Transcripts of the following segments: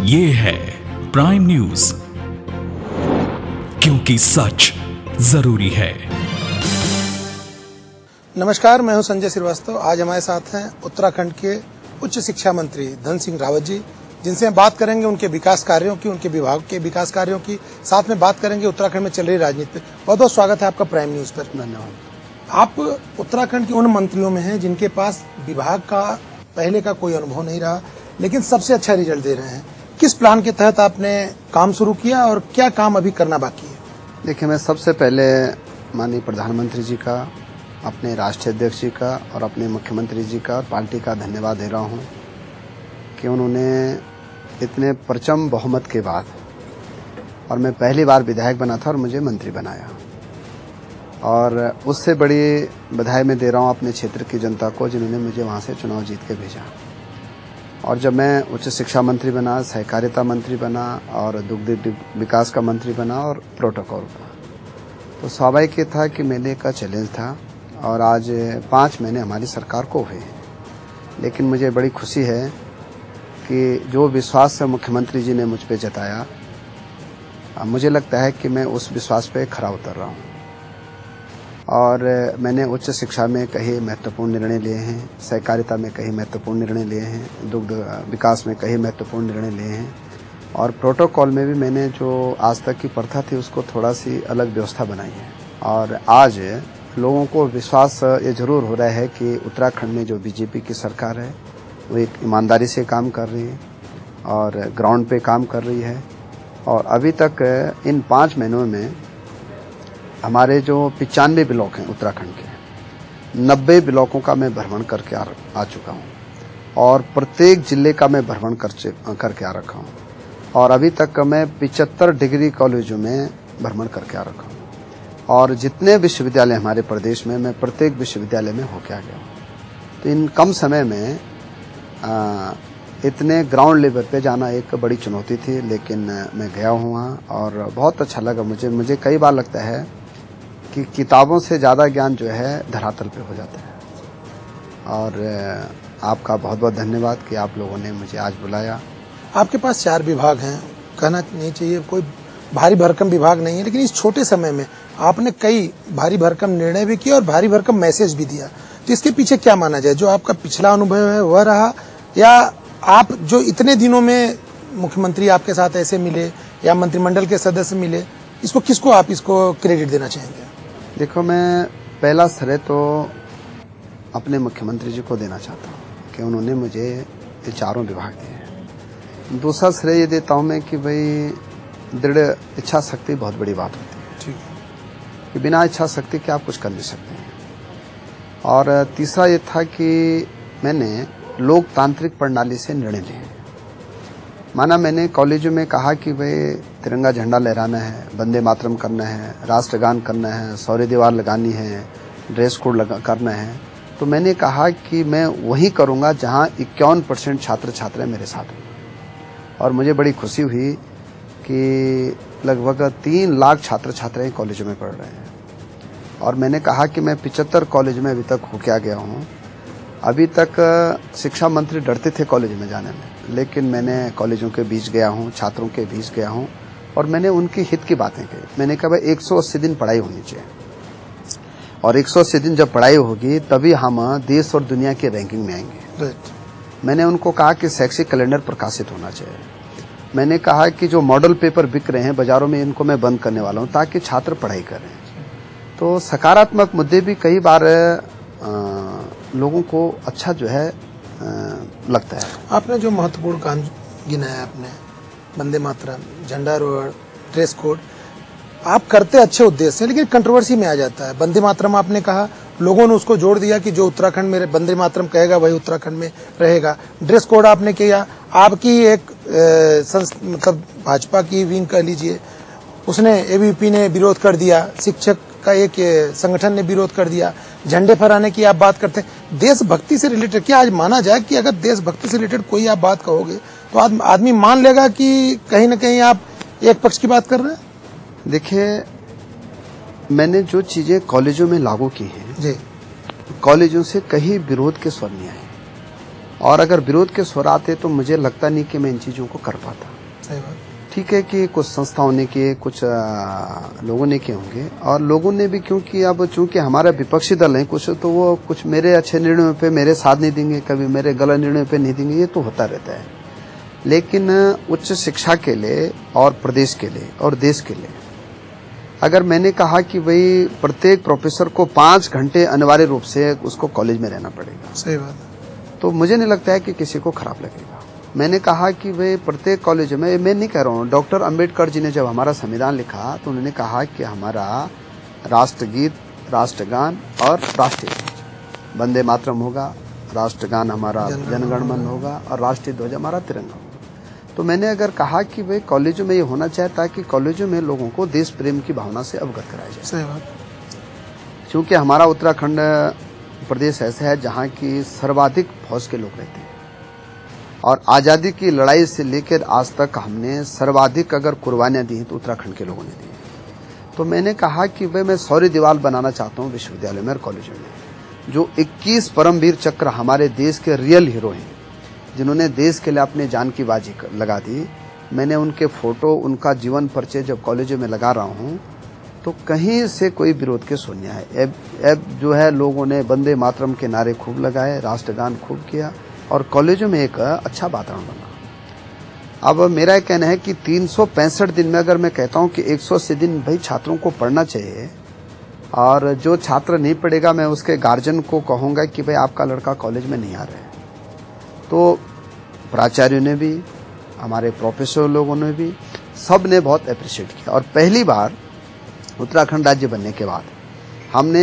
ये है prime news, क्योंकि सच जरूरी है। नमस्कार, मैं हूं संजय श्रीवास्तव। आज हमारे साथ हैं उत्तराखंड के उच्च शिक्षा मंत्री धन सिंह रावत जी, जिनसे हम बात करेंगे उनके विकास कार्यों की, उनके विभाग के विकास कार्यों की, साथ में बात करेंगे उत्तराखंड में चल रही राजनीति पे। बहुत बहुत स्वागत है आपका प्राइम न्यूज पर। धन्यवाद। आप उत्तराखंड के उन मंत्रियों में हैं जिनके पास विभाग का पहले का कोई अनुभव नहीं रहा, लेकिन सबसे अच्छा रिजल्ट दे रहे हैं। किस प्लान के तहत आपने काम शुरू किया और क्या काम अभी करना बाकी है? देखिए, मैं सबसे पहले माननीय प्रधानमंत्री जी का, अपने राष्ट्रीय अध्यक्ष जी का और अपने मुख्यमंत्री जी का और पार्टी का धन्यवाद दे रहा हूं कि उन्होंने इतने प्रचंड बहुमत के बाद, और मैं पहली बार विधायक बना था और मुझे मंत्री बनाया, और उससे बड़ी बधाई मैं दे रहा हूं अपने क्षेत्र की जनता को जिन्होंने मुझे वहां से चुनाव जीत के भेजा। और जब मैं उच्च शिक्षा मंत्री बना, सहकारिता मंत्री बना और दुग्ध विकास का मंत्री बना और प्रोटोकॉल का, तो स्वाभाविक ये था कि मेरे का चैलेंज था। और आज 5 महीने हमारी सरकार को हुए हैं, लेकिन मुझे बड़ी खुशी है कि जो विश्वास से मुख्यमंत्री जी ने मुझ पे जताया, मुझे लगता है कि मैं उस विश्वास पे खरा उतर रहा हूँ। और मैंने उच्च शिक्षा में कई महत्वपूर्ण निर्णय लिए हैं, सहकारिता में कई महत्वपूर्ण निर्णय लिए हैं, दुग्ध विकास में कई महत्वपूर्ण निर्णय लिए हैं, और प्रोटोकॉल में भी मैंने जो आज तक की प्रथा थी उसको थोड़ा सी अलग व्यवस्था बनाई है। और आज लोगों को विश्वास ये जरूर हो रहा है कि उत्तराखंड में जो बीजेपी की सरकार है वो एक ईमानदारी से काम कर रही है और ग्राउंड पे काम कर रही है। और अभी तक इन 5 महीनों में हमारे जो 95 ब्लॉक हैं उत्तराखंड के, 90 ब्लॉकों का मैं भ्रमण करके आ चुका हूँ, और प्रत्येक जिले का मैं भ्रमण करके आ रखा हूँ। और अभी तक मैं 75 डिग्री कॉलेजों में भ्रमण करके आ रखा हूँ, और जितने विश्वविद्यालय हमारे प्रदेश में, मैं प्रत्येक विश्वविद्यालय में होके आ गया हूँ। तो इन कम समय में इतने ग्राउंड लेवल पे जाना एक बड़ी चुनौती थी, लेकिन मैं गया हूँ वहाँ और बहुत अच्छा लगा। मुझे कई बार लगता है कि किताबों से ज़्यादा ज्ञान जो है धरातल पे हो जाता है। और आपका बहुत बहुत धन्यवाद कि आप लोगों ने मुझे आज बुलाया। आपके पास 4 विभाग हैं, कहना नहीं चाहिए कोई भारी भरकम विभाग नहीं है, लेकिन इस छोटे समय में आपने कई भारी भरकम निर्णय भी किए और भारी भरकम मैसेज भी दिया। तो इसके पीछे क्या माना जाए? जो आपका पिछला अनुभव है वह रहा, या आप जो इतने दिनों में मुख्यमंत्री आपके साथ ऐसे मिले या मंत्रिमंडल के सदस्य मिले, किसको आप क्रेडिट देना चाहेंगे? देखो, मैं पहला श्रेय तो अपने मुख्यमंत्री जी को देना चाहता हूँ कि उन्होंने मुझे ये 4 विभाग दिए हैं। दूसरा श्रेय ये देता हूँ मैं कि भाई दृढ़ इच्छा शक्ति बहुत बड़ी बात होती है। ठीक है। कि बिना इच्छा शक्ति के आप कुछ कर नहीं सकते हैं। और तीसरा ये था कि मैंने लोकतांत्रिक प्रणाली से निर्णय लिए। माना मैंने कॉलेजों में कहा कि भाई तिरंगा झंडा लहराना है, वंदे मातरम करना है, राष्ट्रगान करना है, शौर्य दीवार लगानी है, ड्रेस कोड करना है, तो मैंने कहा कि मैं वही करूंगा जहां 51% छात्र छात्राएं मेरे साथ हैं। और मुझे बड़ी खुशी हुई कि लगभग 3 लाख छात्र छात्राएं कॉलेजों में पढ़ रहे हैं। और मैंने कहा कि मैं 75 कॉलेज में अभी तक होके आ गया हूँ। अभी तक शिक्षा मंत्री डरते थे कॉलेज में जाने में, लेकिन मैंने कॉलेजों के बीच गया हूँ, छात्रों के बीच गया हूँ, और मैंने उनके हित की बातें कही। मैंने कहा भाई 180 दिन पढ़ाई होनी चाहिए, और 180 दिन जब पढ़ाई होगी तभी हम देश और दुनिया की रैंकिंग में आएंगे। मैंने उनको कहा कि शैक्षिक कैलेंडर प्रकाशित होना चाहिए। मैंने कहा कि जो मॉडल पेपर बिक रहे हैं बाजारों में, इनको मैं बंद करने वाला हूँ ताकि छात्र पढ़ाई करें। तो सकारात्मक मुद्दे भी कई बार लोगों को अच्छा जो है लगता है। आपने जो महत्वपूर्ण काम गिनाया, आपने वंदे मातरम, झंडारोहण, ड्रेस कोड, आप करते अच्छे उद्देश्य से, लेकिन कंट्रोवर्सी में आ जाता है। वंदे मातरम आपने कहा, लोगों ने उसको जोड़ दिया कि जो उत्तराखंड में वंदे मातरम कहेगा वही उत्तराखंड में रहेगा। ड्रेस कोड आपने किया, आपकी एक मतलब भाजपा की विंग कह लीजिए, उसने एबीवीपी ने विरोध कर दिया, शिक्षक का एक संगठन ने विरोध कर दिया। झंडे फहराने की आप बात करते हैं, देशभक्ति से रिलेटेड क्या आज माना जाए कि अगर देशभक्ति से रिलेटेड कोई आप बात कहोगे तो आदमी मान लेगा कि कहीं ना कहीं आप एक पक्ष की बात कर रहे हैं? देखिए, मैंने जो चीजें कॉलेजों में लागू की हैं जी, कॉलेजों से कहीं विरोध के स्वर नहीं आए, और अगर विरोध के स्वर आते तो मुझे लगता नहीं कि मैं इन चीजों को कर पाता। सही बात। ठीक है कि कुछ संस्थाओं ने किए, कुछ लोगों ने किए होंगे, और लोगों ने भी, क्योंकि अब चूंकि हमारा विपक्षी दल है कुछ, तो वो कुछ मेरे अच्छे निर्णयों पे मेरे साथ नहीं देंगे, कभी मेरे गलत निर्णयों पे नहीं देंगे, ये तो होता रहता है। लेकिन उच्च शिक्षा के लिए और प्रदेश के लिए और देश के लिए अगर मैंने कहा कि भाई प्रत्येक प्रोफेसर को 5 घंटे अनिवार्य रूप से उसको कॉलेज में रहना पड़ेगा, सही बात, तो मुझे नहीं लगता है कि किसी को खराब लगेगा। मैंने कहा कि वे प्रत्येक कॉलेज में, मैं नहीं कह रहा हूँ, डॉक्टर अंबेडकर जी ने जब हमारा संविधान लिखा तो उन्होंने कहा कि हमारा राष्ट्रगीत, राष्ट्रगान और राष्ट्रीय ध्वज वंदे मातरम होगा, राष्ट्रगान हमारा जनगण मन होगा और राष्ट्रीय ध्वज हमारा तिरंगा होगा। तो मैंने अगर कहा कि भाई कॉलेजों में ये होना चाहिए ताकि कॉलेजों में लोगों को देश प्रेम की भावना से अवगत कराया जाए। सही बात। क्योंकि हमारा उत्तराखंड प्रदेश ऐसा है जहाँ की सर्वाधिक फौज के लोग रहते हैं, और आज़ादी की लड़ाई से लेकर आज तक हमने सर्वाधिक अगर कुर्बानियां दी तो उत्तराखंड के लोगों ने दी। तो मैंने कहा कि भाई मैं शौर्य दीवार बनाना चाहता हूँ विश्वविद्यालय में और कॉलेजों में। जो 21 परमवीर चक्र हमारे देश के रियल हीरो हैं, जिन्होंने देश के लिए अपने जान की बाजी लगा दी, मैंने उनके फोटो, उनका जीवन परिचय जब कॉलेजों में लगा रहा हूँ तो कहीं से कोई विरोध के सुन नहीं आए। अब जो है लोगों ने वंदे मातरम के नारे खूब लगाए, राष्ट्रगान खूब किया और कॉलेजों में एक अच्छा वातावरण बना। अब मेरा कहना है कि 365 दिन में अगर मैं कहता हूं कि 180 दिन भाई छात्रों को पढ़ना चाहिए, और जो छात्र नहीं पढ़ेगा मैं उसके गार्जियन को कहूंगा कि भाई आपका लड़का कॉलेज में नहीं आ रहा है। तो प्राचार्यों ने भी, हमारे प्रोफेसर लोगों ने भी, सब ने बहुत अप्रिशिएट किया। और पहली बार उत्तराखंड राज्य बनने के बाद हमने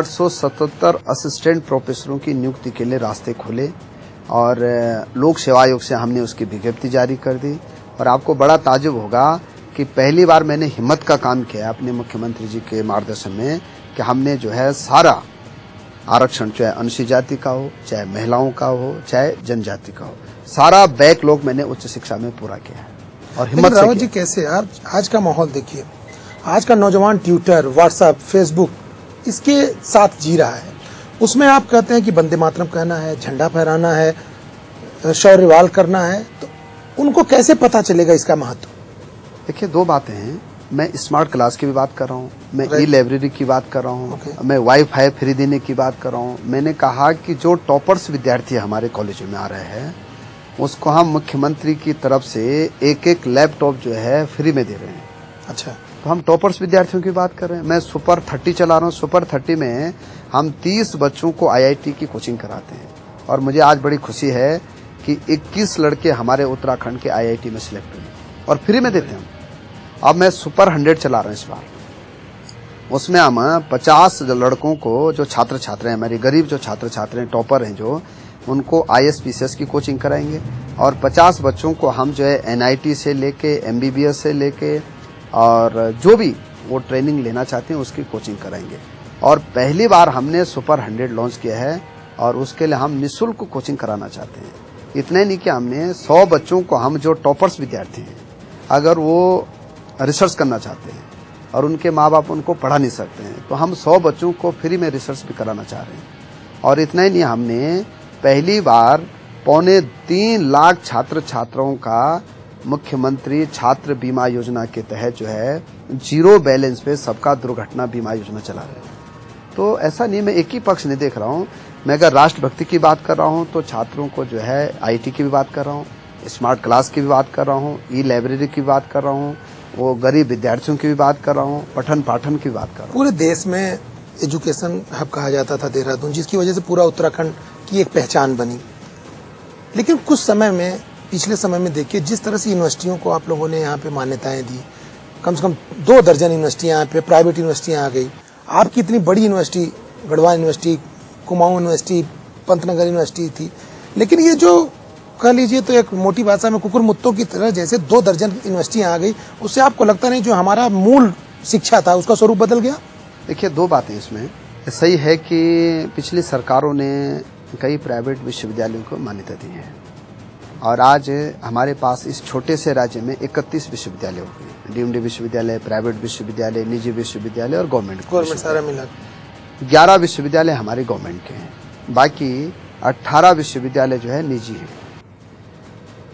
877 असिस्टेंट प्रोफेसरों की नियुक्ति के लिए रास्ते खोले और लोक सेवा आयोग से हमने उसकी विज्ञप्ति जारी कर दी। और आपको बड़ा ताज्जुब होगा कि पहली बार मैंने हिम्मत का काम किया अपने मुख्यमंत्री जी के मार्गदर्शन में कि हमने जो है सारा आरक्षण, चाहे अनुसूचित जाति का हो, चाहे महिलाओं का हो, चाहे जनजाति का हो, सारा बैकलॉग मैंने उच्च शिक्षा में पूरा किया है। और हिम्मत से रावत जी कैसे यार, आज का माहौल देखिए, आज का नौजवान ट्विटर, व्हाट्सएप, फेसबुक इसके साथ जी रहा है। उसमें आप कहते हैं कि वंदे मातरम कहना है, झंडा फहराना है, शौर्यवाल करना है, तो उनको कैसे पता चलेगा इसका महत्व? देखिए, 2 बातें हैं। मैं स्मार्ट क्लास की भी बात कर रहा हूँ, मैं ई लाइब्रेरी की बात कर रहा हूँ, मैं वाईफाई फ्री देने की बात कर रहा हूँ। मैंने कहा कि जो टॉपर्स विद्यार्थी हमारे कॉलेजों में आ रहे हैं उसको हम मुख्यमंत्री की तरफ से एक लैपटॉप जो है फ्री में दे रहे हैं। अच्छा, तो हम टॉपर्स विद्यार्थियों की बात कर रहे हैं। मैं सुपर 30 चला रहा हूँ। सुपर 30 में हम 30 बच्चों को IIT की कोचिंग कराते हैं, और मुझे आज बड़ी खुशी है कि 21 लड़के हमारे उत्तराखंड के IIT में सिलेक्ट हुए और फ्री में देते हैं। अब मैं सुपर 100 चला रहा हूँ इस बार। उसमें हम 50 लड़कों को, जो छात्र छात्र हैं, हमारे गरीब जो छात्र छात्र हैं, टॉपर हैं, जो उनको IAS PCS की कोचिंग कराएंगे, और 50 बच्चों को हम जो है NIT से लेके MBBS से लेके और जो भी वो ट्रेनिंग लेना चाहते हैं उसकी कोचिंग कराएंगे। और पहली बार हमने सुपर 100 लॉन्च किया है और उसके लिए हम निःशुल्क कोचिंग कराना चाहते हैं। इतना ही नहीं कि हमने 100 बच्चों को, हम जो टॉपर्स विद्यार्थी हैं, अगर वो रिसर्च करना चाहते हैं और उनके माँ बाप उनको पढ़ा नहीं सकते हैं, तो हम 100 बच्चों को फ्री में रिसर्च भी कराना चाह रहे हैं। और इतना ही नहीं, हमने पहली बार 3.25 लाख छात्र छात्राओं का मुख्यमंत्री छात्र बीमा योजना के तहत जो है 0 बैलेंस पे सबका दुर्घटना बीमा योजना चला रहे हैं। तो ऐसा नहीं, मैं एक ही पक्ष नहीं देख रहा हूँ। मैं अगर राष्ट्रभक्ति की बात कर रहा हूँ तो छात्रों को जो है IT की भी बात कर रहा हूँ, स्मार्ट क्लास की भी बात कर रहा हूँ, ई लाइब्रेरी की बात कर रहा हूँ, वो गरीब विद्यार्थियों की भी बात कर रहा हूँ, पठन पाठन की बात कर रहा हूँ। पूरे देश में एजुकेशन हब कहा जाता था देहरादून, जिसकी वजह से पूरा उत्तराखंड की एक पहचान बनी। लेकिन कुछ समय में, पिछले समय में देखिए, जिस तरह से यूनिवर्सिटियों को आप लोगों ने यहाँ पे मान्यताएं दी, कम से कम 2 दर्जन यूनिवर्सिटियाँ यहाँ पे प्राइवेट यूनिवर्सिटियाँ आ गई। आपकी इतनी बड़ी university, Garhwal university, Kumaon university, Pantnagar university थी, लेकिन ये जो कह लीजिए तो एक मोटी भाषा में कुकुर मुत्तों की तरह जैसे 2 दर्जन यूनिवर्सिटियाँ आ गई, उससे आपको लगता नहीं जो हमारा मूल शिक्षा था उसका स्वरूप बदल गया? देखिए, 2 बातें इसमें। सही है कि पिछली सरकारों ने कई प्राइवेट विश्वविद्यालयों को मान्यता दी है, और आज हमारे पास इस छोटे से राज्य में 31 विश्वविद्यालय हो गए। डीम्ड विश्वविद्यालय, प्राइवेट विश्वविद्यालय, निजी विश्वविद्यालय और गवर्नमेंट सारा मिला 11 विश्वविद्यालय हमारे गवर्नमेंट के हैं, बाकी 18 विश्वविद्यालय जो है निजी है।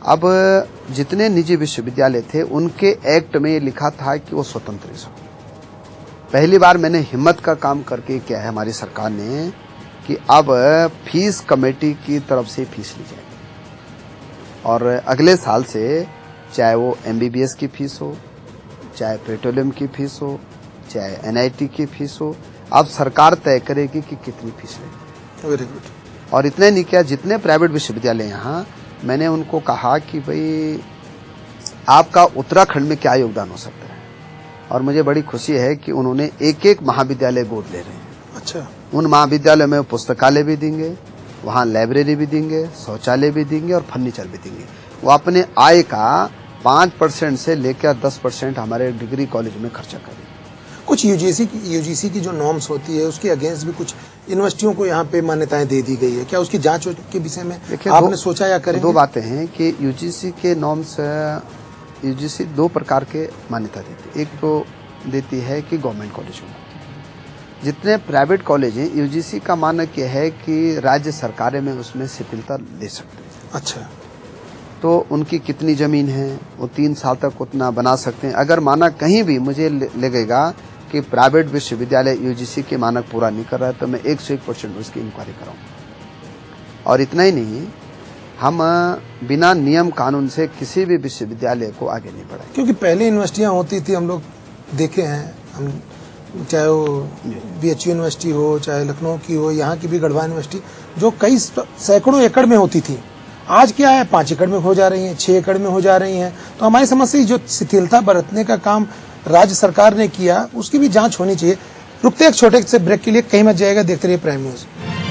अब जितने निजी विश्वविद्यालय थे उनके एक्ट में ये लिखा था कि वो स्वतंत्र हो। पहली बार मैंने हिम्मत का काम करके किया है हमारी सरकार ने कि अब फीस कमेटी की तरफ से फीस ली जाएगी और अगले साल से चाहे वो MBBS की फीस हो, चाहे पेट्रोलियम की फीस हो, चाहे NIT की फीस हो, अब सरकार तय करेगी कि कितनी फीस लेगी। Very good. और इतने नहीं किया, जितने प्राइवेट विश्वविद्यालय यहाँ, मैंने उनको कहा कि भाई आपका उत्तराखंड में क्या योगदान हो सकता है, और मुझे बड़ी खुशी है कि उन्होंने एक एक महाविद्यालय गोद ले रहे हैं। अच्छा। उन महाविद्यालयों में पुस्तकालय भी देंगे, वहाँ लाइब्रेरी भी देंगे, शौचालय भी देंगे और फर्नीचर भी देंगे। वो अपने आय का 5% से लेकर 10% हमारे डिग्री कॉलेज में खर्चा करें। कुछ यूजीसी की जो नॉर्म्स होती है उसके अगेंस्ट भी कुछ यूनिवर्सिटियों को यहाँ पे मान्यताएं दे दी गई है, क्या उसकी जांच के विषय में आपने सोचा या करेंगे? दो बातें हैं कि यूजीसी के नॉर्म्स, यूजीसी 2 प्रकार के मान्यता देती है। एक तो देती है कि गवर्नमेंट कॉलेजों में, जितने प्राइवेट कॉलेज हैं यूजीसी का मानक यह है कि राज्य सरकारें में उसमें शिथिलता ले सकते हैं। अच्छा। तो उनकी कितनी जमीन है वो 3 साल तक उतना बना सकते हैं। अगर मानक कहीं भी मुझे लगेगा कि प्राइवेट विश्वविद्यालय यूजीसी के मानक पूरा नहीं कर रहा है तो मैं 101% उसकी इंक्वायरी कराऊंगा। और इतना ही नहीं, हम बिना नियम कानून से किसी भी विश्वविद्यालय को आगे नहीं बढ़ाए। क्योंकि पहले यूनिवर्सिटियां होती थी, हम लोग देखे हैं, हम चाहे वो BHU यूनिवर्सिटी हो, चाहे लखनऊ की हो, यहाँ की भी गढ़वा यूनिवर्सिटी, जो कई सैकड़ों एकड़ में होती थी, आज क्या है 5 एकड़ में हो जा रही हैं, 6 एकड़ में हो जा रही हैं। तो हमारी समझ से जो शिथिलता बरतने का काम राज्य सरकार ने किया उसकी भी जांच होनी चाहिए। रुकते एक छोटे से ब्रेक के लिए, कहीं मत जाएगा, देखते रहिए प्राइम न्यूज।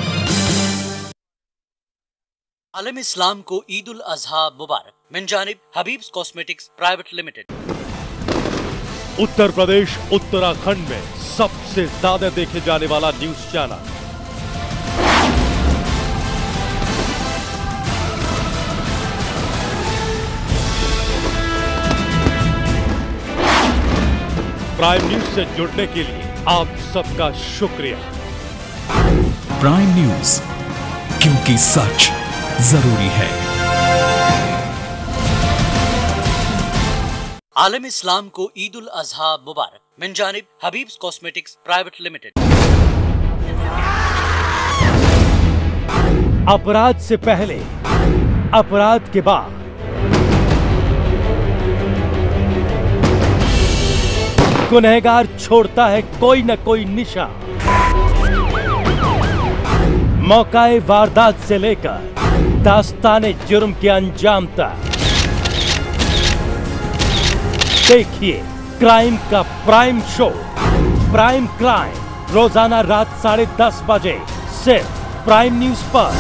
आलम इस्लाम को ईद उल अजहा मुबारक। मिन जानिब Habib's cosmetics private limited. Uttar Pradesh Uttarakhand में सबसे ज्यादा देखे जाने वाला न्यूज चैनल प्राइम न्यूज से जुड़ने के लिए आप सबका शुक्रिया। प्राइम न्यूज, क्योंकि सच जरूरी है। आलम इस्लाम को ईद उल अजहा मुबारक। मिन जानिब हबीब्स कॉस्मेटिक्स प्राइवेट लिमिटेड। अपराध से पहले, अपराध के बाद, गुनहगार छोड़ता है कोई न कोई निशान। मौकाए वारदात से लेकर दास्ताने जुर्म के अंजाम तक देखिए क्राइम का प्राइम शो, प्राइम क्राइम, रोजाना रात 10:30 बजे सिर्फ प्राइम न्यूज पर।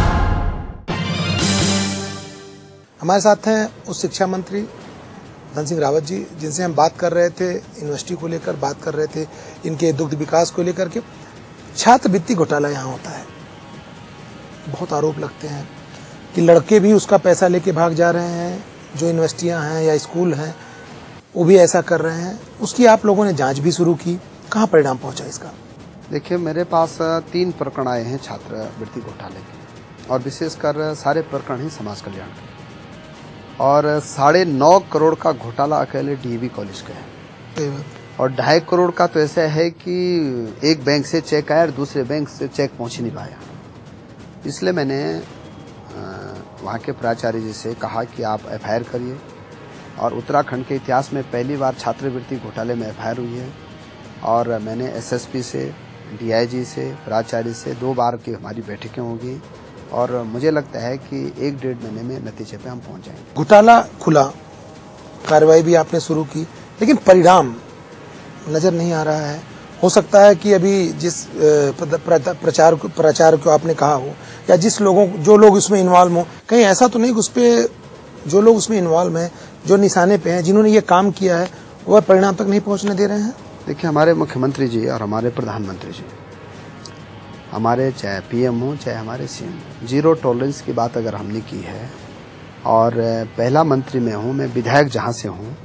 हमारे साथ हैं उच्च शिक्षा मंत्री धन सिंह रावत जी, जिनसे हम बात कर रहे थे यूनिवर्सिटी को लेकर, बात कर रहे थे इनके दुग्ध विकास को लेकर के। छात्रवृत्ति घोटाला यहाँ होता है, बहुत आरोप लगते हैं कि लड़के भी उसका पैसा लेके भाग जा रहे हैं, जो यूनिवर्सिटियाँ हैं या स्कूल हैं वो भी ऐसा कर रहे हैं। उसकी आप लोगों ने जांच भी शुरू की, कहाँ परिणाम पहुंचा इसका? देखिए, मेरे पास 3 प्रकरण आए हैं छात्रवृत्ति घोटाले के, और विशेषकर सारे प्रकरण ही समाज कल्याण के। और 9.5 करोड़ का घोटाला अकेले DAV कॉलेज का है, और 2.5 करोड़ का तो ऐसा है कि एक बैंक से चेक आया और दूसरे बैंक से चेक पहुंच ही नहीं पाया। इसलिए मैंने वहाँ के प्राचार्य जी से कहा कि आप FIR करिए, और उत्तराखंड के इतिहास में पहली बार छात्रवृत्ति घोटाले में FIR हुई है। और मैंने SSP से, DIG से, प्राचार्य से 2 बार की हमारी बैठकें होगी, और मुझे लगता है कि 1-1.5 महीने में नतीजे पे हम पहुंच जाएंगे। घोटाला खुला, कार्रवाई भी आपने शुरू की, लेकिन परिणाम नजर नहीं आ रहा है। हो सकता है कि अभी जिस प्रचार को आपने कहा हो, या जो लोग उसमें इन्वॉल्व हो, कहीं ऐसा तो नहीं कि उस पे जो लोग उसमें इन्वॉल्व हैं, जो निशाने पे हैं, जिन्होंने ये काम किया है, वह परिणाम तक नहीं पहुंचने दे रहे हैं? देखिए, हमारे मुख्यमंत्री जी और हमारे प्रधानमंत्री जी, हमारे चाहे PM हो चाहे हमारे CM, 0 टॉलरेंस की बात अगर हमने की है। और पहला मंत्री मैं हूँ, मैं विधायक जहाँ से हूँ,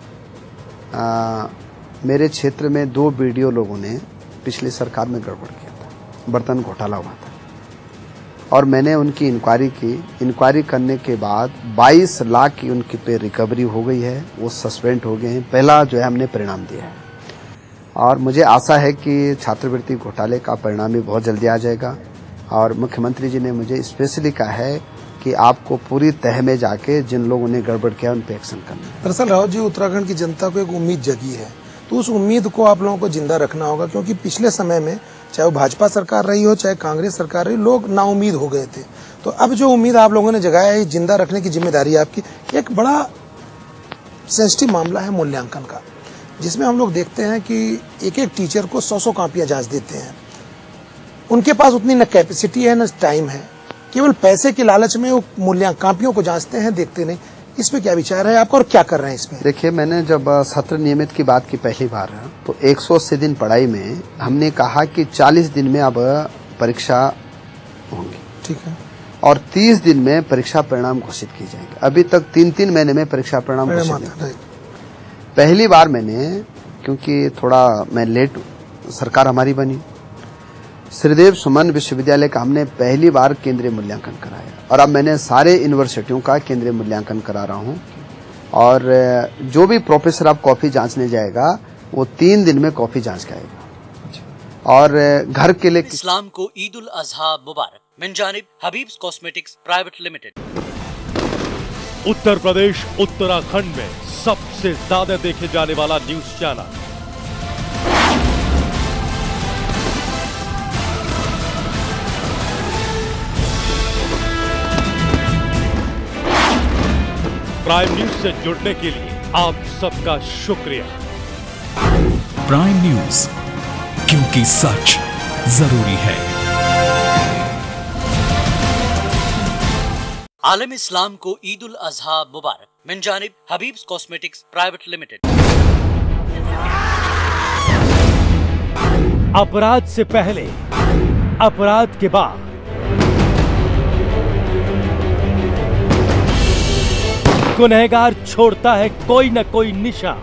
मेरे क्षेत्र में 2 BDO लोगों ने पिछली सरकार में गड़बड़ किया था, बर्तन घोटाला हुआ था। और मैंने उनकी इंक्वायरी की। इंक्वायरी करने के बाद 22 लाख की उनके पे रिकवरी हो गई है, वो सस्पेंड हो गए हैं। पहला जो है हमने परिणाम दिया है और मुझे आशा है कि छात्रवृत्ति घोटाले का परिणाम भी बहुत जल्दी आ जाएगा। और मुख्यमंत्री जी ने मुझे स्पेशली कहा है कि आपको पूरी तह में जाके जिन लोगों ने गड़बड़ किया उन पर एक्शन करना है। दरअसल रावत जी, उत्तराखंड की जनता को एक उम्मीद जगी है, तो उस उम्मीद को आप लोगों को जिंदा रखना होगा, क्योंकि पिछले समय में चाहे वो भाजपा सरकार रही हो चाहे कांग्रेस सरकार रही, लोग नाउम्मीद हो गए थे। तो अब जो उम्मीद आप लोगों ने जगाया है, जिंदा रखने की जिम्मेदारी आपकी। एक बड़ा सेंसिटिव मामला है मूल्यांकन का, जिसमें हम लोग देखते हैं कि एक एक टीचर को 100-100 कॉपियां जांच देते हैं। उनके पास उतनी न कैपेसिटी है न टाइम है, केवल पैसे के लालच में वो कॉपियों को जांचते हैं, देखते नहीं। इस पे क्या विचार है आपका और क्या कर रहे हैं इसमें? देखिए, मैंने जब सत्र नियमित की बात की पहली बार तो 180 दिन पढ़ाई में हमने कहा कि 40 दिन में अब परीक्षा होंगी, ठीक है, और 30 दिन में परीक्षा परिणाम घोषित की जाएंगे। अभी तक 3-3 महीने में परीक्षा परिणाम घोषित नहीं। पहली बार मैंने, क्योंकि थोड़ा मैं लेट सरकार हमारी बनी, श्रीदेव सुमन विश्वविद्यालय का हमने पहली बार केंद्रीय मूल्यांकन कराया और अब मैंने सारे यूनिवर्सिटियों का केंद्रीय मूल्यांकन करा रहा हूं। और जो भी प्रोफेसर अब कॉपी जांचने जाएगा वो 3 दिन में कॉपी जांच कराएगा। और घर के लिए इस्लाम को ईद उल अजहा मुबारक। मिन जानिब Habib's cosmetics private limited. Uttar Pradesh Uttarakhand में सबसे ज्यादा देखे जाने वाला न्यूज चैनल प्राइम न्यूज से जुड़ने के लिए आप सबका शुक्रिया। प्राइम न्यूज, क्योंकि सच जरूरी है। आलम इस्लाम को ईद उल अजहा मुबारक। मिन जानिब हबीब्स कॉस्मेटिक्स प्राइवेट लिमिटेड। अपराध से पहले, अपराध के बाद, गुनहगार छोड़ता है कोई न कोई निशान।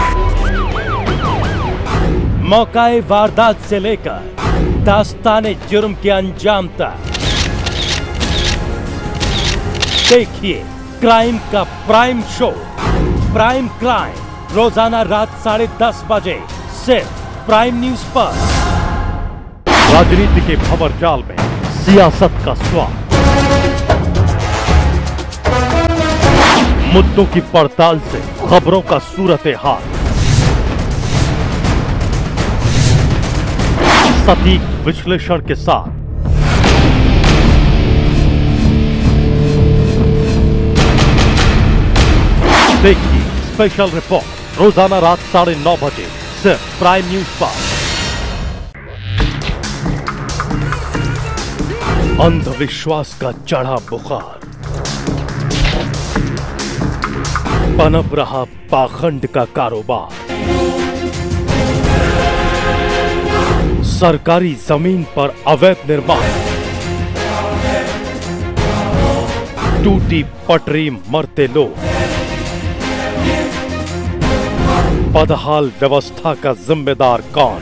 मौकाए वारदात से लेकर दास्ताने जुर्म के अंजाम तक देखिए क्राइम का प्राइम शो, प्राइम क्राइम, रोजाना रात 10:30 बजे सिर्फ प्राइम न्यूज पर। राजनीति के भंवरजाल में सियासत का स्वाद, मुद्दों की पड़ताल से खबरों का सूरत हाल, सटीक विश्लेषण के साथ देखिए स्पेशल रिपोर्ट रोजाना रात 9:30 बजे सिर्फ प्राइम न्यूज पर। अंधविश्वास का चढ़ा बुखार, पनप रहा पाखंड का कारोबार, सरकारी जमीन पर अवैध निर्माण, टूटी पटरी मरते लोग, बदहाल व्यवस्था का जिम्मेदार कौन?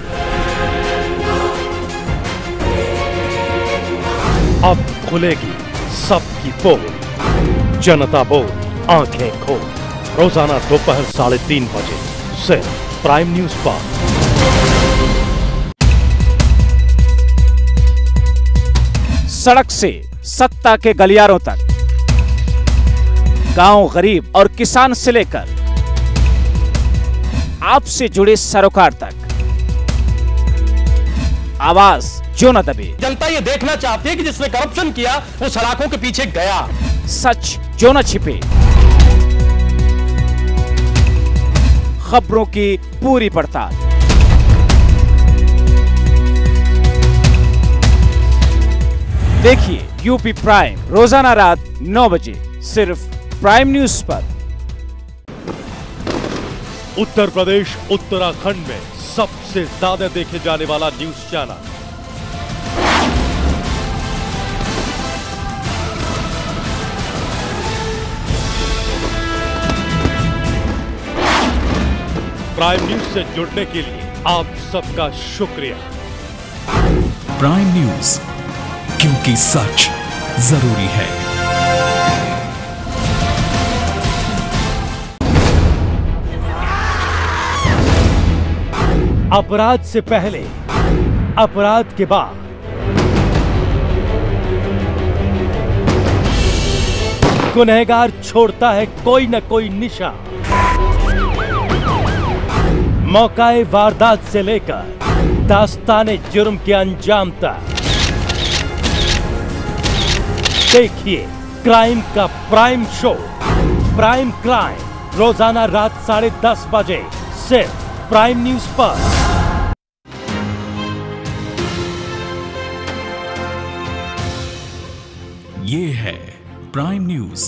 अब खुलेगी सबकी पोल, जनता बोल, आंखें खोल। रोजाना दोपहर 3:30 बजे सिर्फ प्राइम न्यूज पर। सड़क से सत्ता के गलियारों तक, गांव गरीब और किसान से लेकर आपसे जुड़े सरोकार तक, आवाज जो न दबे। जनता ये देखना चाहती है कि जिसने करप्शन किया वो सलाखों के पीछे गया। सच जो न छिपे, खबरों की पूरी पड़ताल, देखिए यूपी प्राइम रोजाना रात 9 बजे सिर्फ प्राइम न्यूज पर। उत्तर प्रदेश उत्तराखंड में सबसे ज्यादा देखे जाने वाला न्यूज चैनल प्राइम न्यूज से जुड़ने के लिए आप सबका शुक्रिया। प्राइम न्यूज, क्योंकि सच जरूरी है। अपराध से पहले, अपराध के बाद, गुनहगार छोड़ता है कोई न कोई निशान। मौकाए वारदात से लेकर दास्ताने जुर्म के अंजाम तक देखिए क्राइम का प्राइम शो, प्राइम क्राइम, रोजाना रात 10:30 बजे सिर्फ प्राइम न्यूज पर। ये है प्राइम न्यूज,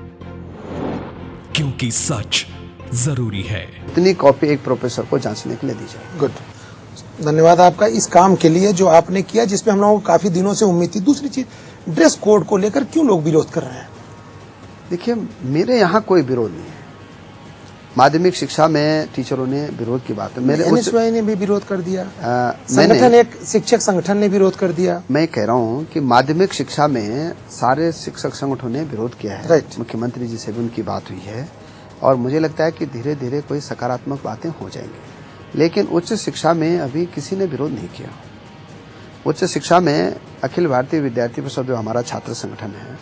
क्योंकि सच जरूरी है। इतनी कॉपी एक प्रोफेसर को जांचने के लिए दी जाए। गुड, धन्यवाद आपका इस काम के लिए जो आपने किया, जिसपे हम लोगों को काफी दिनों से उम्मीद थी। दूसरी चीज, ड्रेस कोड को लेकर क्यों लोग विरोध कर रहे हैं? देखिए, मेरे यहाँ कोई विरोध नहीं है। माध्यमिक शिक्षा में टीचरों ने विरोध की बात है। मेरे एनएसयूआई ने भी विरोध कर दिया, संगठन, एक शिक्षक संगठन ने विरोध कर दिया। मैं कह रहा हूँ कि माध्यमिक शिक्षा में सारे शिक्षक संगठनों ने विरोध किया है। राइट। मुख्यमंत्री जी से भी उनकी बात हुई है और मुझे लगता है कि धीरे धीरे कोई सकारात्मक बातें हो जाएंगी। लेकिन उच्च शिक्षा में अभी किसी ने विरोध नहीं किया। उच्च शिक्षा में अखिल भारतीय विद्यार्थी परिषद जो हमारा छात्र संगठन है,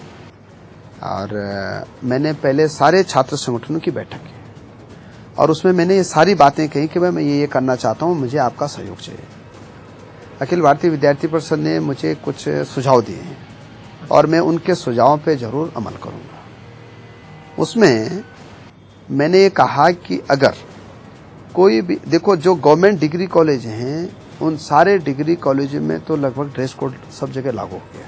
और मैंने पहले सारे छात्र संगठनों की बैठक की और उसमें मैंने ये सारी बातें कही कि भाई मैं ये करना चाहता हूँ, मुझे आपका सहयोग चाहिए। अखिल भारतीय विद्यार्थी परिषद ने मुझे कुछ सुझाव दिए हैं और मैं उनके सुझावों पे जरूर अमल करूँगा। उसमें मैंने ये कहा कि अगर कोई भी, देखो जो गवर्नमेंट डिग्री कॉलेज हैं उन सारे डिग्री कॉलेज में तो लगभग ड्रेस कोड सब जगह लागू हो गया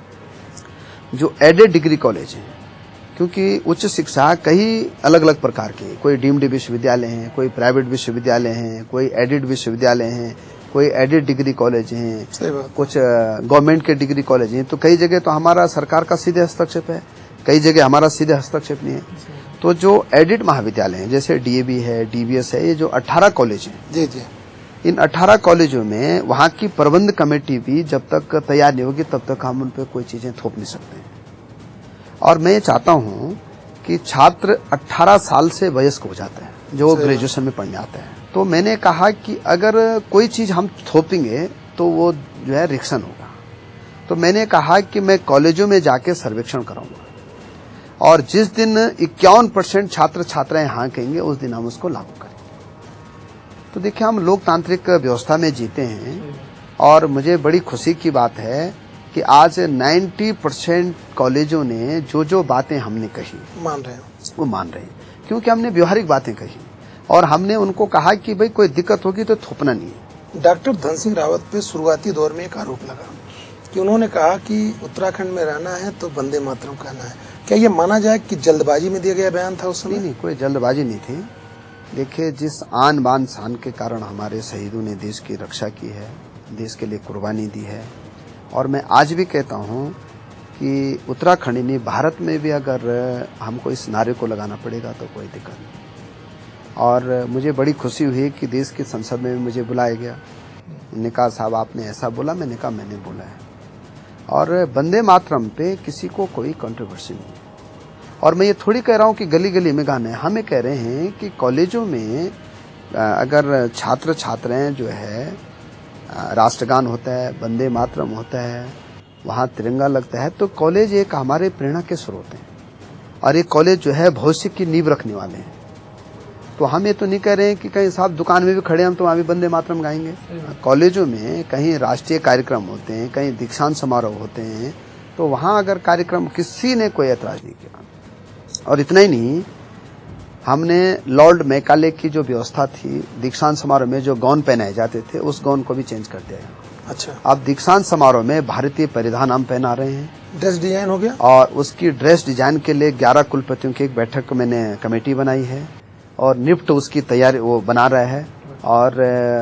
है। जो एडेड डिग्री कॉलेज हैं, क्योंकि उच्च शिक्षा कई अलग अलग प्रकार के, कोई डीम्ड विश्वविद्यालय हैं, कोई प्राइवेट विश्वविद्यालय हैं, कोई एडेड विश्वविद्यालय हैं, कोई एडेड डिग्री कॉलेज हैं, कुछ गवर्नमेंट के डिग्री कॉलेज हैं। तो कई जगह तो हमारा सरकार का सीधे हस्तक्षेप है, कई जगह हमारा सीधे हस्तक्षेप नहीं है। तो जो एडेड महाविद्यालय हैं जैसे डीएवी है, डीवीएस है, ये जो 18 कॉलेज हैं, जी जी, इन 18 कॉलेजों में वहाँ की प्रबंध कमेटी भी जब तक तैयार नहीं होगी तब तक हम उन पर कोई चीजें थोप नहीं सकते हैं। और मैं ये चाहता हूँ कि छात्र 18 साल से वयस्क हो जाते हैं जो ग्रेजुएशन में पढ़ने आते हैं। तो मैंने कहा कि अगर कोई चीज हम थोपेंगे तो वो जो है रिएक्शन होगा। तो मैंने कहा कि मैं कॉलेजों में जाके सर्वेक्षण कराऊंगा और जिस दिन 51% छात्र छात्राएं हाँ कहेंगे उस दिन हम उसको लागू करेंगे। तो देखिए, हम लोकतांत्रिक व्यवस्था में जीते हैं और मुझे बड़ी खुशी की बात है कि आज 90% कॉलेजों ने जो जो बातें हमने कही मान रहे हैं, वो मान रहे हैं, क्योंकि हमने व्यवहारिक बातें कही और हमने उनको कहा कि भाई कोई दिक्कत होगी तो थोपना नहीं है। डॉक्टर धन सिंह रावत पे शुरुआती दौर में एक आरोप लगा कि उन्होंने कहा कि उत्तराखंड में रहना है तो वंदे मातरम कहना है। क्या ये माना जाए कि जल्दबाजी में दिया गया बयान था उस समय? नहीं, कोई जल्दबाजी नहीं थी। देखिए, जिस आन बान शान के कारण हमारे शहीदों ने देश की रक्षा की है, देश के लिए कुर्बानी दी है, और मैं आज भी कहता हूँ कि उत्तराखंड नहीं भारत में भी अगर हमको इस नारे को लगाना पड़ेगा तो कोई दिक्कत नहीं। और मुझे बड़ी खुशी हुई कि देश की संसद में मुझे बुलाया गया। उन्होंने कहा साहब आपने ऐसा बोला, मैंने कहा मैंने बोला है। और वंदे मातरम पे किसी को कोई कंट्रोवर्सी नहीं है। और मैं ये थोड़ी कह रहा हूँ कि गली गली में गाना है, हमें कह रहे हैं कि कॉलेजों में अगर छात्र छात्राएं जो है राष्ट्रगान होता है, वंदे मातरम होता है, वहाँ तिरंगा लगता है, तो कॉलेज एक हमारे प्रेरणा के स्रोत हैं और ये कॉलेज जो है भविष्य की नींव रखने वाले हैं। तो हम ये तो नहीं कह रहे हैं कि कहीं साहब दुकान में भी खड़े हम तो वहाँ भी वंदे मातरम गाएंगे। कॉलेजों में कहीं राष्ट्रीय कार्यक्रम होते हैं, कहीं दीक्षांत समारोह होते हैं, तो वहाँ अगर कार्यक्रम किसी ने कोई ऐतराज नहीं किया। और इतना ही नहीं, हमने लॉर्ड मैकाले की जो व्यवस्था थी दीक्षांत समारोह में जो गाउन पहनाए जाते थे उस गाउन को भी चेंज कर दिया। अच्छा, अब दीक्षांत समारोह में भारतीय परिधान हम पहना रहे हैं। ड्रेस डिजाइन हो गया और उसकी ड्रेस डिजाइन के लिए 11 कुलपतियों की एक बैठक मैंने कमेटी बनाई है और निफ्ट उसकी तैयारी वो बना रहा है। और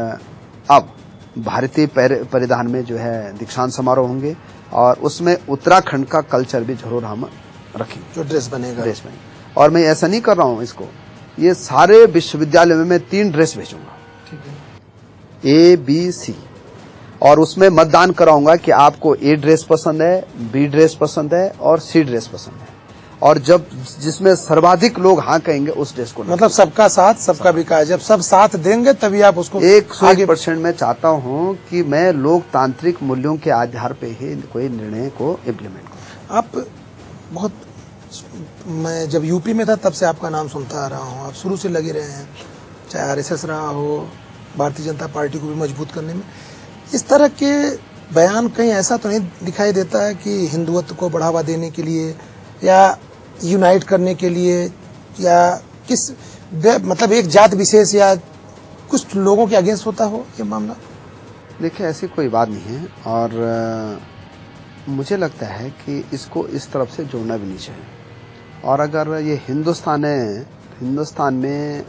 अब भारतीय परिधान में जो है दीक्षांत समारोह होंगे और उसमें उत्तराखंड का कल्चर भी जरूर हम रखेंगे, जो ड्रेस बनेगा। और मैं ऐसा नहीं कर रहा हूँ इसको, ये सारे विश्वविद्यालयों में मैं 3 ड्रेस भेजूंगा, A, B, C। और उसमें मतदान कराऊंगा कि आपको ए ड्रेस पसंद है, बी ड्रेस पसंद है और सी ड्रेस पसंद है, और जब जिसमें सर्वाधिक लोग हाँ कहेंगे उस ड्रेस को। मतलब सबका साथ सबका विकास, जब सब साथ देंगे तभी आप उसको 100% मैं चाहता हूं कि मैं लोकतांत्रिक मूल्यों के आधार पे ही कोई निर्णय को इम्प्लीमेंट करूं। आप बहुत, मैं जब यूपी में था तब से आपका नाम सुनता आ रहा हूं, आप शुरू से लगे रहे हैं, चाहे आरएसएस रहा हो, भारतीय जनता पार्टी को भी मजबूत करने में। इस तरह के बयान कहीं ऐसा तो नहीं दिखाई देता है कि हिंदुत्व को बढ़ावा देने के लिए या यूनाइट करने के लिए या किस मतलब एक जात विशेष या कुछ लोगों के अगेंस्ट होता हो ये मामला? देखिए, ऐसी कोई बात नहीं है, और मुझे लगता है कि इसको इस तरफ से जोड़ना भी नहीं चाहिए। और अगर ये हिंदुस्तान है, हिंदुस्तान में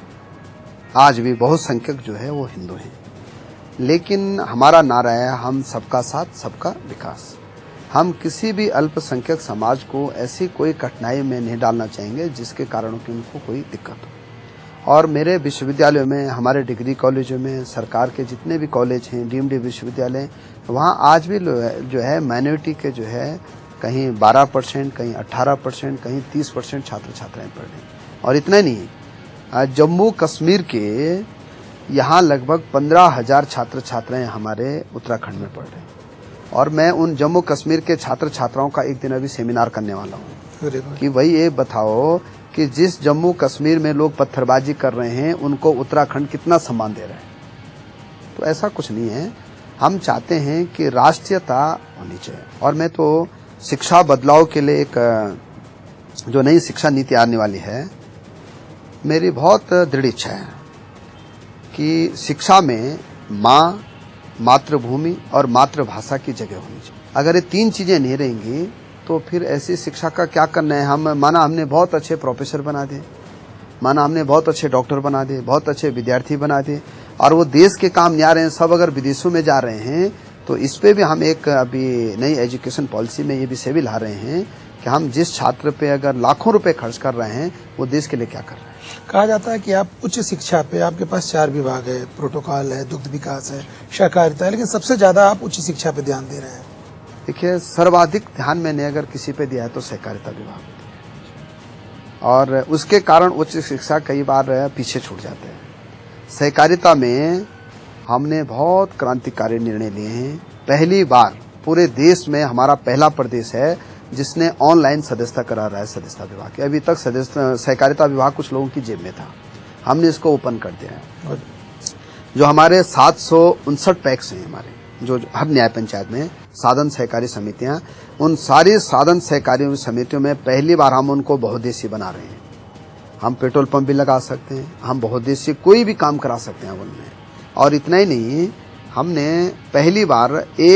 आज भी बहुत संख्यक जो है वो हिंदू हैं, लेकिन हमारा नारा है हम सबका साथ सबका विकास। हम किसी भी अल्पसंख्यक समाज को ऐसी कोई कठिनाई में नहीं डालना चाहेंगे जिसके कारण कि उनको कोई दिक्कत हो। और मेरे विश्वविद्यालयों में, हमारे डिग्री कॉलेजों में, सरकार के जितने भी कॉलेज हैं, डीम्ड विश्वविद्यालय, वहाँ आज भी जो है माइनॉरिटी के जो है कहीं 12%, कहीं 18%, कहीं 30% छात्र छात्राएं पढ़ रहे हैं। और इतना नहीं, जम्मू कश्मीर के यहाँ लगभग 15,000 छात्र छात्राएं हमारे उत्तराखंड में पढ़ रहे हैं। और मैं उन जम्मू कश्मीर के छात्र छात्राओं का एक दिन अभी सेमिनार करने वाला हूँ कि भाई ये बताओ कि जिस जम्मू कश्मीर में लोग पत्थरबाजी कर रहे हैं उनको उत्तराखंड कितना सम्मान दे रहा है। तो ऐसा कुछ नहीं है, हम चाहते हैं कि राष्ट्रीयता होनी चाहिए। और मैं तो शिक्षा बदलाव के लिए एक जो नई शिक्षा नीति आने वाली है, मेरी बहुत दृढ़ इच्छा है कि शिक्षा में माँ, मातृभूमि और मातृभाषा की जगह होनी चाहिए। अगर ये तीन चीजें नहीं रहेंगी तो फिर ऐसी शिक्षा का क्या करना है। हम माना हमने बहुत अच्छे प्रोफेसर बना दिए, माना हमने बहुत अच्छे डॉक्टर बना दिए, बहुत अच्छे विद्यार्थी बना दिए, और वो देश के काम नहीं आ रहे हैं, सब अगर विदेशों में जा रहे हैं, तो इस पे भी हम एक अभी नई एजुकेशन पॉलिसी में ये विषय भी ला रहे हैं कि हम जिस छात्र पे अगर लाखों रुपए खर्च कर रहे हैं वो देश के लिए क्या कर रहे हैं। कहा जाता है कि आप उच्च शिक्षा पे, आपके पास 4 विभाग है, प्रोटोकॉल है, दुग्ध विकास है, सहकारिता है, लेकिन सबसे ज्यादा आप उच्च शिक्षा पे ध्यान दे रहे हैं। देखिए, सर्वाधिक ध्यान मैंने अगर किसी पे दिया है तो सहकारिता विभाग पे दिया है, और उसके कारण उच्च शिक्षा कई बार पीछे छूट जाते हैं। सहकारिता में हमने बहुत क्रांतिकारी निर्णय लिए हैं। पहली बार पूरे देश में हमारा पहला प्रदेश है जिसने ऑनलाइन सदस्यता करा रहा है सदस्यता विभाग के। अभी तक सहकारिता विभाग कुछ लोगों की जेब में था, हमने इसको ओपन कर दिया है। जो हमारे 759 पैक्स हैं, हमारे जो हर न्याय पंचायत में साधन सहकारी समितियां, उन सारी साधन सहकारी समितियों में पहली बार हम उनको बहुउद्देशीय बना रहे हैं। हम पेट्रोल पंप भी लगा सकते हैं, हम बहुउद्देशीय कोई भी काम करा सकते हैं उनमें। और इतना ही नहीं, हमने पहली बार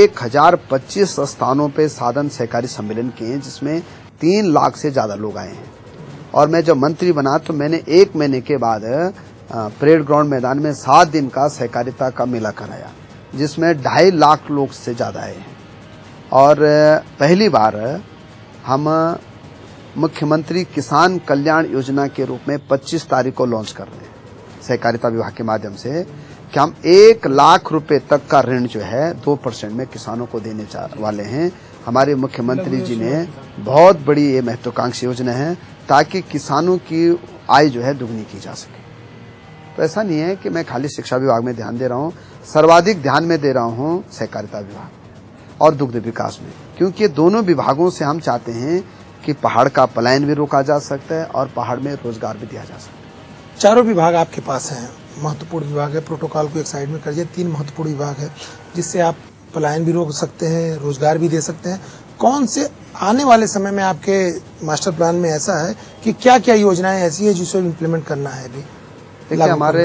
1025 स्थानों पे साधन सहकारी सम्मेलन किए जिसमें 3 लाख से ज्यादा लोग आए हैं। और मैं जब मंत्री बना तो मैंने 1 महीने के बाद परेड ग्राउंड मैदान में 7 दिन का सहकारिता का मेला कराया जिसमें 2.5 लाख लोग से ज्यादा आए हैं। और पहली बार हम मुख्यमंत्री किसान कल्याण योजना के रूप में 25 तारीख को लॉन्च कर रहे हैं सहकारिता विभाग के माध्यम से कि हम 1 लाख रुपए तक का ऋण जो है 2% में किसानों को देने वाले हैं। हमारे मुख्यमंत्री जी ने बहुत बड़ी ये महत्वाकांक्षी योजना है ताकि किसानों की आय जो है दुगनी की जा सके। तो ऐसा नहीं है कि मैं खाली शिक्षा विभाग में ध्यान दे रहा हूँ, सर्वाधिक ध्यान में दे रहा हूँ सहकारिता विभाग और दुग्ध विकास में, क्योंकि दोनों विभागों से हम चाहते हैं कि पहाड़ का पलायन भी रोका जा सकता है और पहाड़ में रोजगार भी दिया जा सकता है। चारों विभाग आपके पास हैं, महत्वपूर्ण विभाग है, प्रोटोकॉल को एक साइड में कर दिया, 3 महत्वपूर्ण विभाग है जिससे आप पलायन भी रोक सकते हैं, रोजगार भी दे सकते हैं। कौन से आने वाले समय में आपके मास्टर प्लान में ऐसा है कि क्या क्या योजनाएं ऐसी है जिसे इम्प्लीमेंट करना है? अभी देखिए, हमारे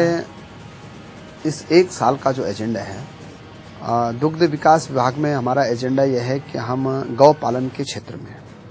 इस 1 साल का जो एजेंडा है, दुग्ध विकास विभाग में हमारा एजेंडा यह है कि हम गौ पालन के क्षेत्र में,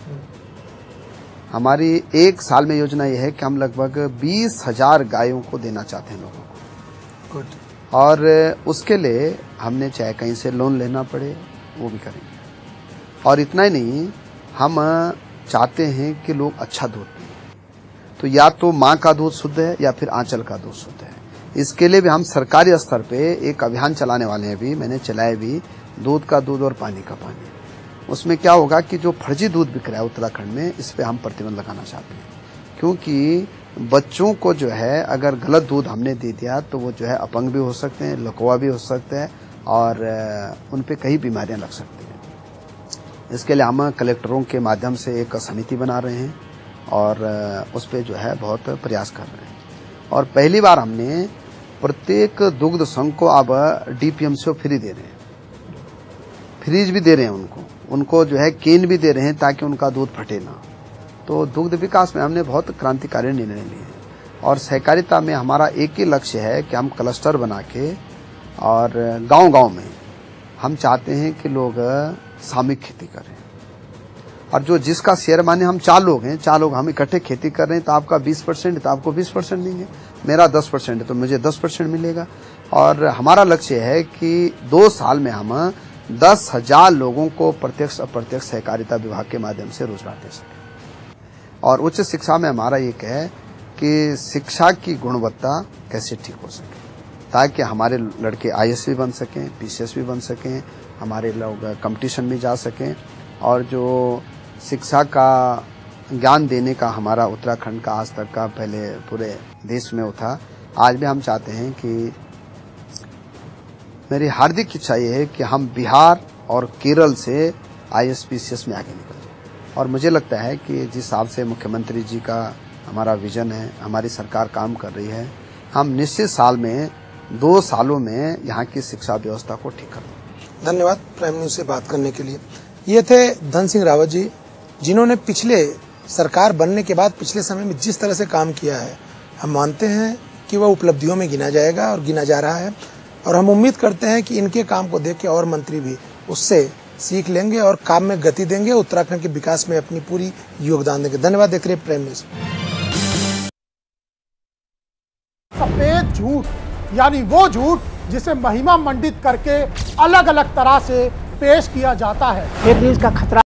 हमारी 1 साल में योजना यह है कि हम लगभग 20,000 गायों को देना चाहते हैं लोगों को। गुड। और उसके लिए हमने चाहे कहीं से लोन लेना पड़े वो भी करेंगे। और इतना ही नहीं, हम चाहते हैं कि लोग अच्छा दूध पिए। तो या तो माँ का दूध शुद्ध है या फिर आंचल का दूध शुद्ध है। इसके लिए भी हम सरकारी स्तर पे एक अभियान चलाने वाले हैं। अभी मैंने चलाया भी, दूध का दूध और पानी का पानी। उसमें क्या होगा कि जो फर्जी दूध बिक रहा है उत्तराखंड में, इस पे हम प्रतिबंध लगाना चाहते हैं। क्योंकि बच्चों को जो है अगर गलत दूध हमने दे दिया तो वो जो है अपंग भी हो सकते हैं, लकवा भी हो सकता है और उन पे कई बीमारियां लग सकती हैं। इसके लिए हम कलेक्टरों के माध्यम से एक समिति बना रहे हैं और उस पे जो है बहुत प्रयास कर रहे हैं। और पहली बार हमने प्रत्येक दुग्ध संघ को अब डीपीएमसी फ्री दे रहे हैं, फ्रीज भी दे रहे हैं उनको जो है केन भी दे रहे हैं ताकि उनका दूध फटे ना। तो दुग्ध विकास में हमने बहुत क्रांतिकारी निर्णय लिए हैं। और सहकारिता में हमारा एक ही लक्ष्य है कि हम क्लस्टर बना के और गांव-गांव में हम चाहते हैं कि लोग सामूहिक खेती करें। और जो जिसका शेयर माने हम 4 लोग हैं, 4 लोग हम इकट्ठे खेती कर रहे हैं, तो आपका 20% है तो आपको 20% देंगे, मेरा 10% है तो मुझे 10% मिलेगा। और हमारा लक्ष्य है कि 2 साल में हम 10,000 लोगों को प्रत्यक्ष अप्रत्यक्ष सहकारिता विभाग के माध्यम से रोजगार दे सकें। और उच्च शिक्षा में हमारा एक है कि शिक्षा की गुणवत्ता कैसे ठीक हो सके, ताकि हमारे लड़के IAS भी बन सकें, PCS भी बन सकें, हमारे लोग कंपटीशन में जा सकें। और जो शिक्षा का ज्ञान देने का हमारा उत्तराखंड का आज तक का पहले पूरे देश में था, आज भी हम चाहते हैं कि मेरी हार्दिक इच्छा ये है कि हम बिहार और केरल से IAS PCS में आगे निकल जाए। और मुझे लगता है कि जिस हिसाब से मुख्यमंत्री जी का हमारा विजन है, हमारी सरकार काम कर रही है, हम निश्चित साल में 2 सालों में यहाँ की शिक्षा व्यवस्था को ठीक कर देंगे। धन्यवाद प्राइम न्यूज से बात करने के लिए। ये थे धन सिंह रावत जी, जिन्होंने पिछले सरकार बनने के बाद पिछले समय में जिस तरह से काम किया है, हम मानते हैं कि वह उपलब्धियों में गिना जाएगा और गिना जा रहा है। और हम उम्मीद करते हैं कि इनके काम को देख के और मंत्री भी उससे सीख लेंगे और काम में गति देंगे, उत्तराखंड के विकास में अपनी पूरी योगदान देंगे। धन्यवाद। देख रहे प्राइम न्यूज। सफेद झूठ यानी वो झूठ जिसे महिमा मंडित करके अलग अलग तरह से पेश किया जाता है। फेक न्यूज का खतरा